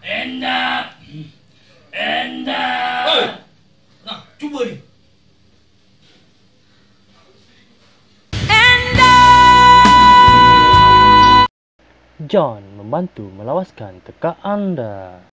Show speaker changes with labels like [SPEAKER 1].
[SPEAKER 1] Enda.
[SPEAKER 2] Hei! Nah, cuba ni.
[SPEAKER 3] John membantu melawaskan teka Anda.